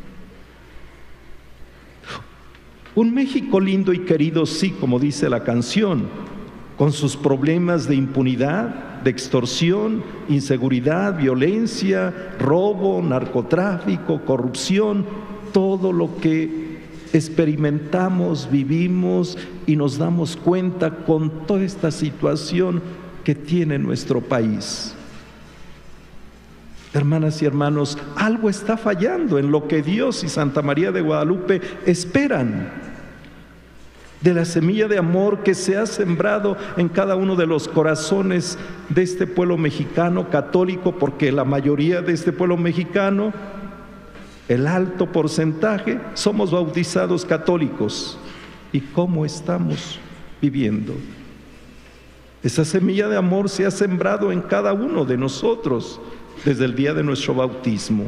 Un México lindo y querido, sí, como dice la canción, con sus problemas de impunidad, de extorsión, inseguridad, violencia, robo, narcotráfico, corrupción, todo lo que experimentamos, vivimos y nos damos cuenta con toda esta situación que tiene nuestro país. Hermanas y hermanos, algo está fallando en lo que Dios y Santa María de Guadalupe esperan de la semilla de amor que se ha sembrado en cada uno de los corazones de este pueblo mexicano católico, porque la mayoría de este pueblo mexicano, el alto porcentaje, somos bautizados católicos. ¿Y cómo estamos viviendo? Esa semilla de amor se ha sembrado en cada uno de nosotros desde el día de nuestro bautismo.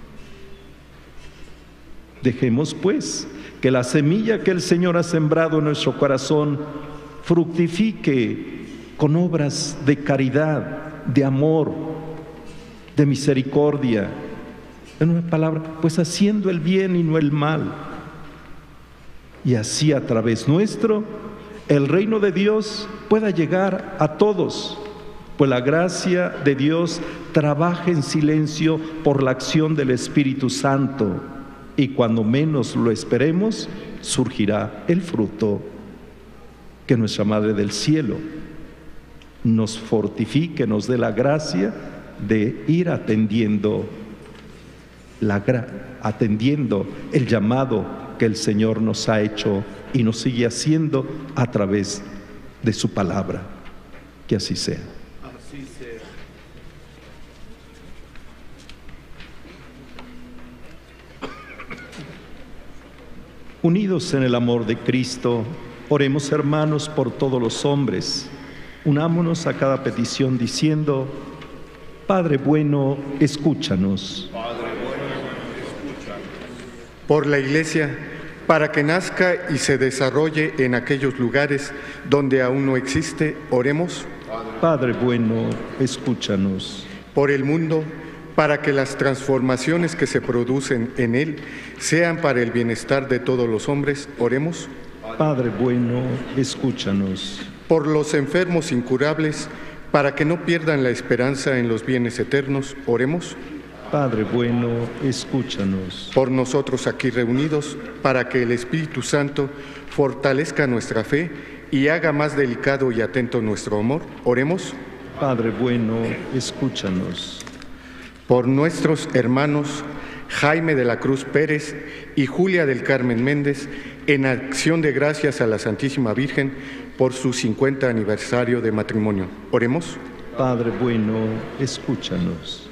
Dejemos pues que la semilla que el Señor ha sembrado en nuestro corazón fructifique con obras de caridad, de amor, de misericordia, En una palabra, pues haciendo el bien y no el mal. Y así a través nuestro, el reino de Dios pueda llegar a todos, pues la gracia de Dios trabaja en silencio por la acción del Espíritu Santo, y cuando menos lo esperemos, surgirá el fruto. Que nuestra Madre del Cielo nos fortifique, nos dé la gracia de ir atendiendo, la gra- atendiendo el llamado que el Señor nos ha hecho y nos sigue haciendo a través de su palabra. Que así sea. Así sea. Unidos en el amor de Cristo, oremos, hermanos, por todos los hombres. Unámonos a cada petición diciendo: Padre bueno, escúchanos. Padre bueno, escúchanos. Por la Iglesia, para que nazca y se desarrolle en aquellos lugares donde aún no existe, oremos. Padre bueno, escúchanos. Por el mundo, para que las transformaciones que se producen en él sean para el bienestar de todos los hombres, oremos. Padre bueno, escúchanos. Por los enfermos incurables, para que no pierdan la esperanza en los bienes eternos, oremos. Padre bueno, escúchanos. Por nosotros aquí reunidos, para que el Espíritu Santo fortalezca nuestra fe y haga más delicado y atento nuestro amor, oremos. Padre bueno, escúchanos. Por nuestros hermanos Jaime de la Cruz Pérez y Julia del Carmen Méndez, en acción de gracias a la Santísima Virgen por su cincuenta aniversario de matrimonio. Oremos. Padre bueno, escúchanos.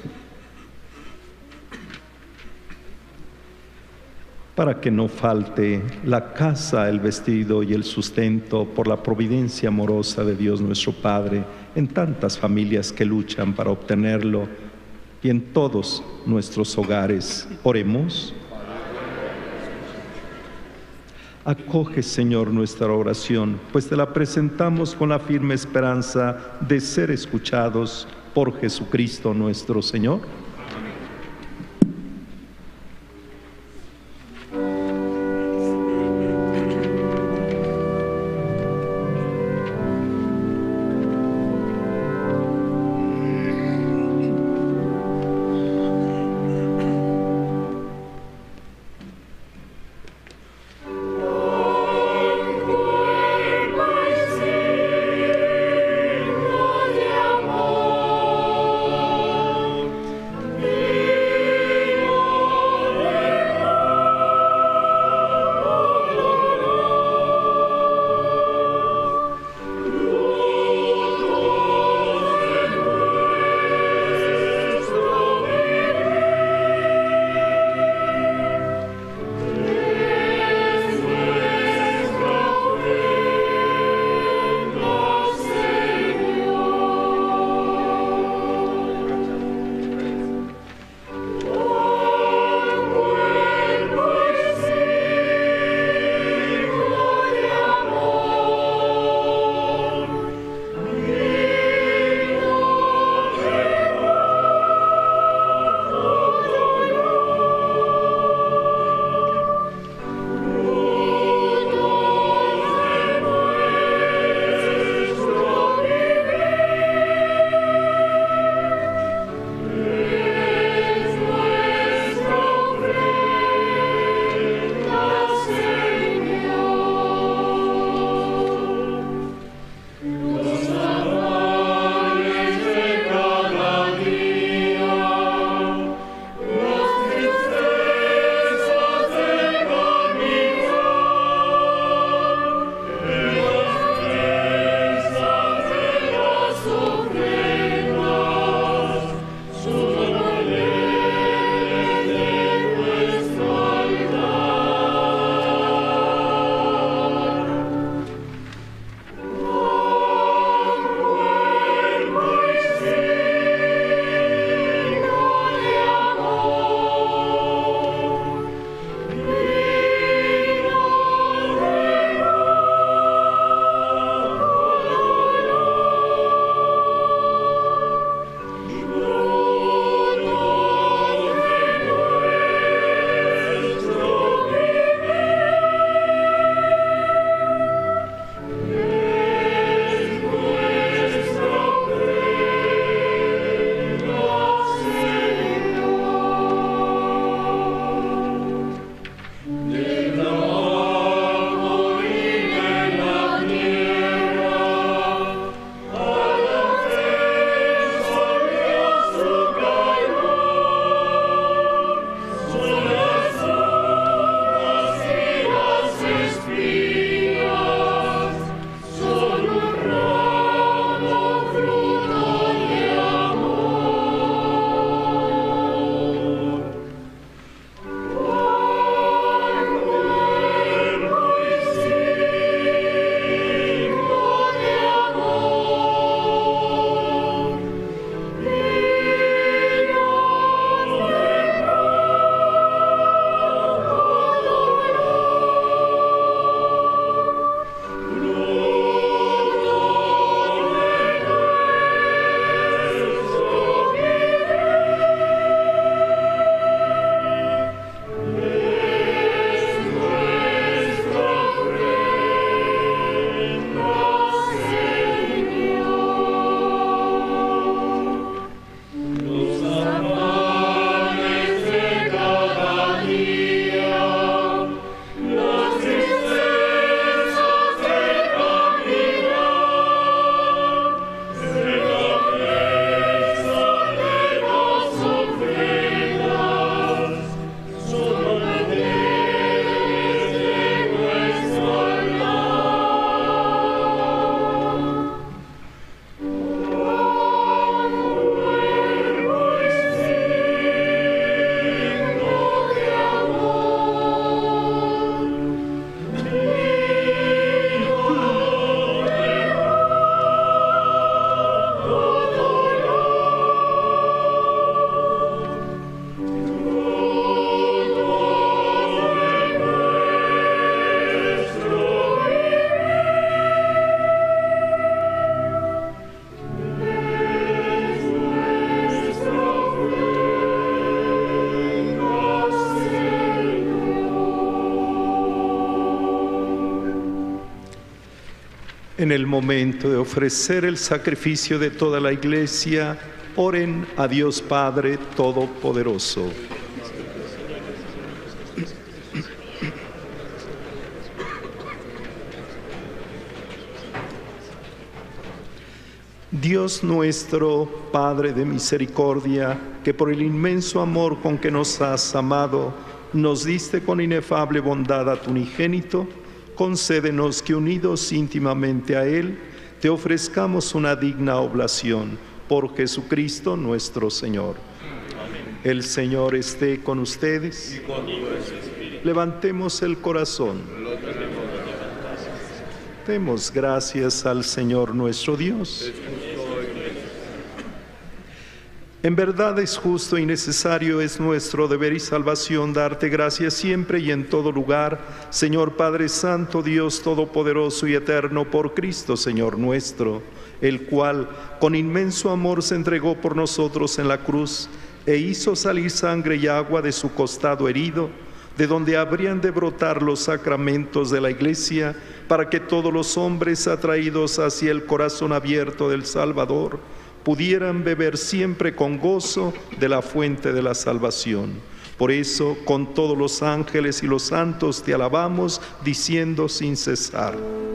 Para que no falte la casa, el vestido y el sustento por la providencia amorosa de Dios nuestro Padre en tantas familias que luchan para obtenerlo y en todos nuestros hogares. Oremos. Acoge, Señor, nuestra oración, pues te la presentamos con la firme esperanza de ser escuchados por Jesucristo nuestro Señor. En el momento de ofrecer el sacrificio de toda la Iglesia, oren a Dios Padre Todopoderoso. Dios nuestro, Padre de misericordia, que por el inmenso amor con que nos has amado, nos diste con inefable bondad a tu unigénito, concédenos que unidos íntimamente a Él, te ofrezcamos una digna oblación por Jesucristo nuestro Señor. Amén. El Señor esté con ustedes. Y con tu espíritu. Levantemos el corazón. Lo tenemos levantado. Demos gracias al Señor nuestro Dios. En verdad es justo y necesario, es nuestro deber y salvación darte gracias siempre y en todo lugar, Señor Padre Santo, Dios Todopoderoso y Eterno, por Cristo, Señor nuestro, el cual con inmenso amor se entregó por nosotros en la cruz e hizo salir sangre y agua de su costado herido, de donde habrían de brotar los sacramentos de la Iglesia, para que todos los hombres atraídos hacia el corazón abierto del Salvador pudieran beber siempre con gozo de la fuente de la salvación. Por eso, con todos los ángeles y los santos te alabamos, diciendo sin cesar: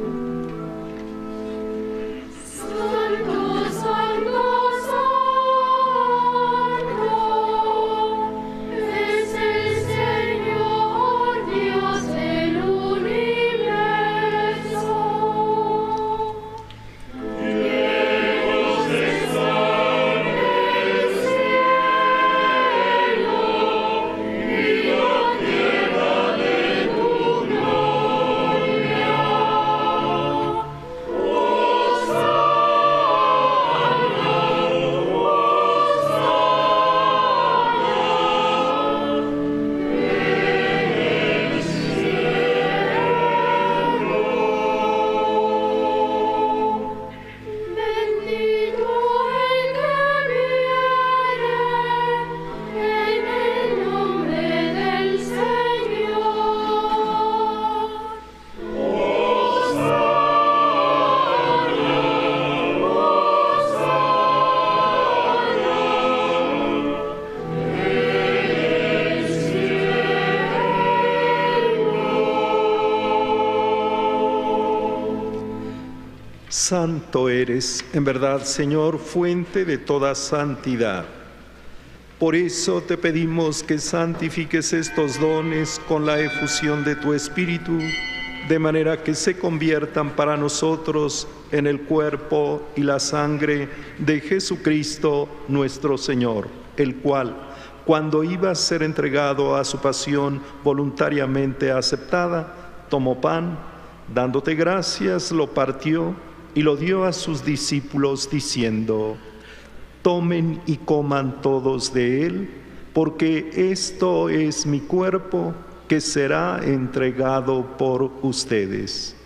Santo eres, en verdad, Señor, fuente de toda santidad. Por eso te pedimos que santifiques estos dones con la efusión de tu Espíritu, de manera que se conviertan para nosotros en el cuerpo y la sangre de Jesucristo nuestro Señor, el cual, cuando iba a ser entregado a su pasión voluntariamente aceptada, tomó pan, dándote gracias, lo partió y lo dio a sus discípulos diciendo: tomen y coman todos de él, porque esto es mi cuerpo que será entregado por ustedes.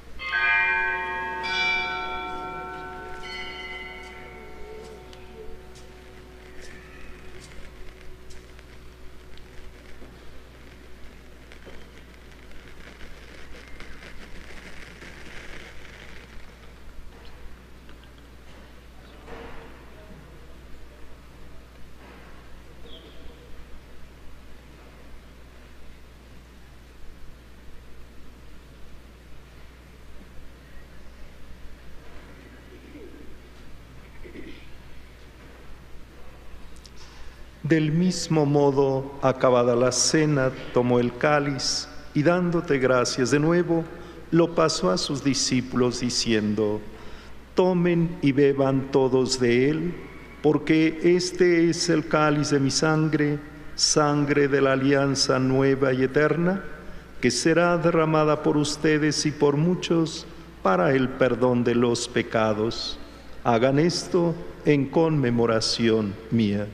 Del mismo modo, acabada la cena, tomó el cáliz y dándote gracias de nuevo, lo pasó a sus discípulos diciendo: tomen y beban todos de él, porque este es el cáliz de mi sangre, sangre de la alianza nueva y eterna, que será derramada por ustedes y por muchos para el perdón de los pecados. Hagan esto en conmemoración mía.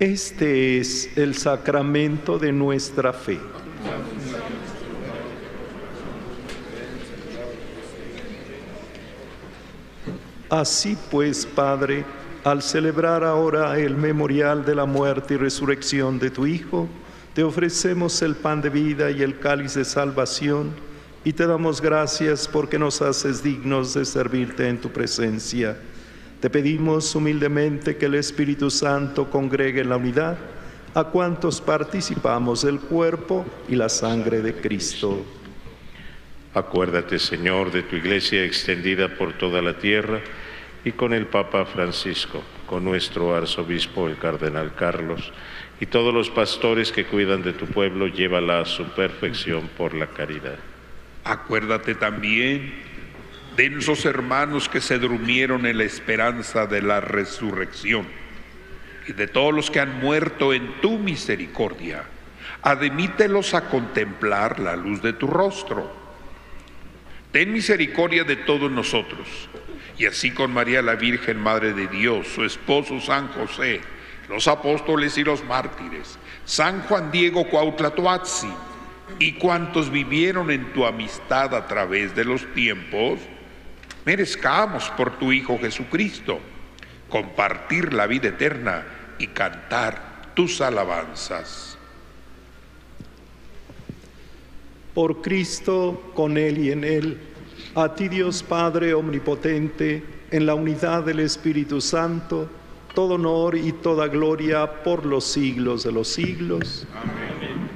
Este es el sacramento de nuestra fe. Así pues, Padre, al celebrar ahora el memorial de la muerte y resurrección de tu Hijo, te ofrecemos el pan de vida y el cáliz de salvación, y te damos gracias porque nos haces dignos de servirte en tu presencia. Te pedimos humildemente que el Espíritu Santo congregue en la unidad a cuantos participamos del cuerpo y la sangre de Cristo. Acuérdate, Señor, de tu Iglesia extendida por toda la tierra y con el Papa Francisco, con nuestro arzobispo, el Cardenal Carlos, y todos los pastores que cuidan de tu pueblo, llévala a su perfección por la caridad. Acuérdate también de esos hermanos que se durmieron en la esperanza de la resurrección y de todos los que han muerto en tu misericordia. Admítelos a contemplar la luz de tu rostro. Ten misericordia de todos nosotros, y así con María la Virgen, Madre de Dios, su esposo San José, los apóstoles y los mártires, San Juan Diego Cuautla Toatzi, y cuantos vivieron en tu amistad a través de los tiempos, merezcamos por tu Hijo Jesucristo compartir la vida eterna y cantar tus alabanzas. Por Cristo, con Él y en Él, a ti Dios Padre Omnipotente, en la unidad del Espíritu Santo, todo honor y toda gloria por los siglos de los siglos. Amén.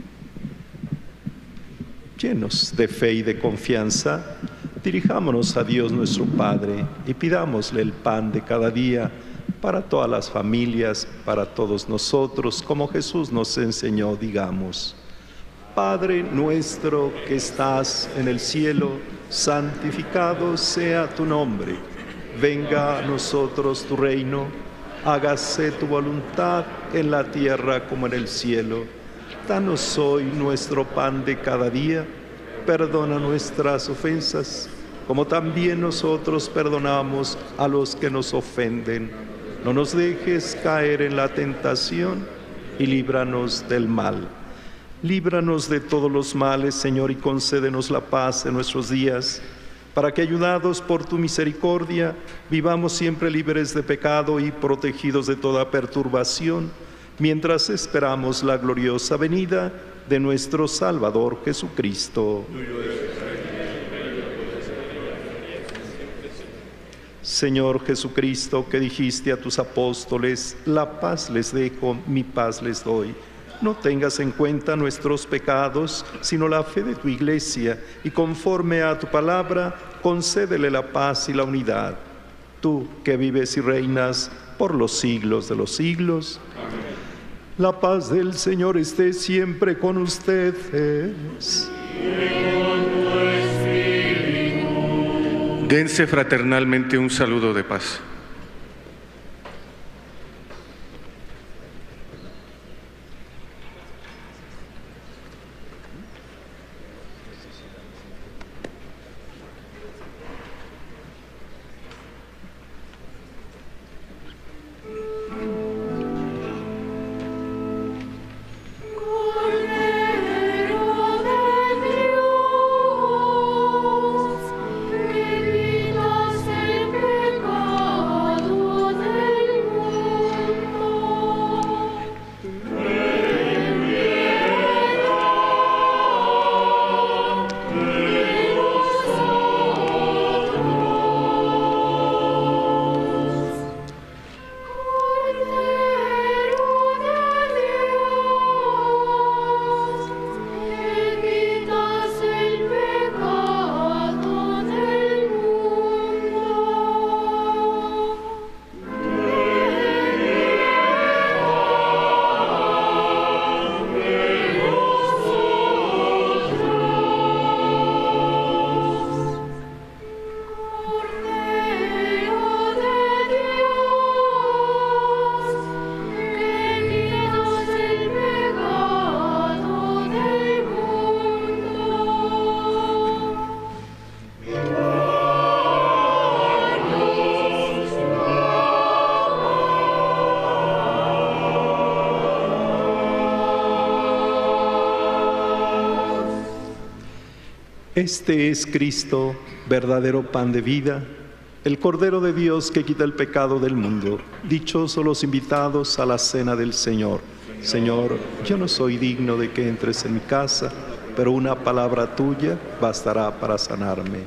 Llenos de fe y de confianza, dirijámonos a Dios nuestro Padre y pidámosle el pan de cada día para todas las familias, para todos nosotros, como Jesús nos enseñó, digamos: Padre nuestro que estás en el cielo, santificado sea tu nombre. Venga a nosotros tu reino, hágase tu voluntad en la tierra como en el cielo. Danos hoy nuestro pan de cada día. Perdona nuestras ofensas, como también nosotros perdonamos a los que nos ofenden. No nos dejes caer en la tentación y líbranos del mal. Líbranos de todos los males, Señor, y concédenos la paz en nuestros días, para que, ayudados por tu misericordia, vivamos siempre libres de pecado y protegidos de toda perturbación, mientras esperamos la gloriosa venida de nuestro Salvador Jesucristo. Señor Jesucristo, que dijiste a tus apóstoles: la paz les dejo, mi paz les doy. No tengas en cuenta nuestros pecados, sino la fe de tu Iglesia, y conforme a tu palabra, concédele la paz y la unidad. Tú, que vives y reinas por los siglos de los siglos. Amén. La paz del Señor esté siempre con ustedes. Dense fraternalmente un saludo de paz. Cordero de Dios, que quitas el pecado Este es Cristo, verdadero pan de vida, el Cordero de Dios que quita el pecado del mundo. Dichosos los invitados a la cena del Señor. Señor, yo no soy digno de que entres en mi casa, pero una palabra tuya bastará para sanarme.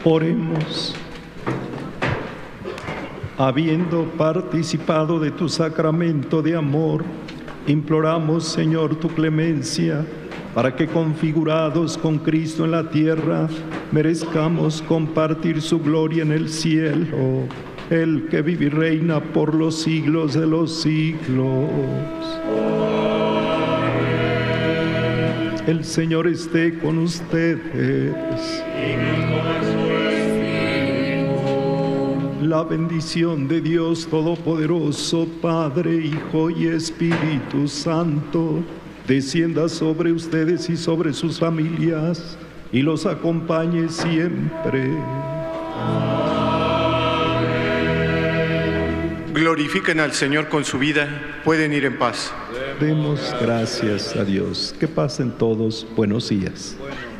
Oremos. Habiendo participado de tu sacramento de amor, imploramos, Señor, tu clemencia, para que configurados con Cristo en la tierra, merezcamos compartir su gloria en el cielo, el que vive y reina por los siglos de los siglos. El Señor esté con ustedes. La bendición de Dios Todopoderoso, Padre, Hijo y Espíritu Santo, descienda sobre ustedes y sobre sus familias, y los acompañe siempre. Glorifiquen al Señor con su vida, pueden ir en paz. Demos gracias a Dios. Que pasen todos buenos días.